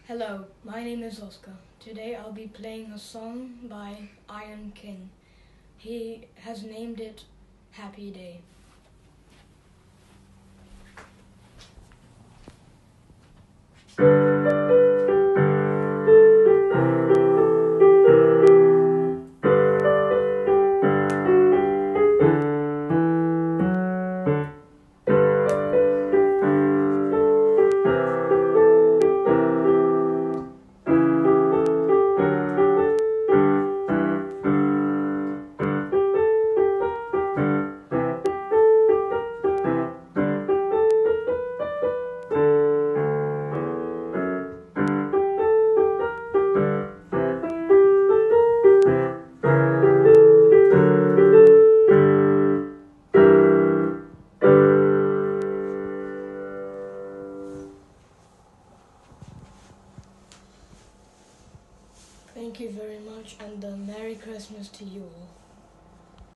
Hello, my name is Oskar. Today I'll be playing a song by Iron King. He has named it Happy Day. Thank you very much and Merry Christmas to you all.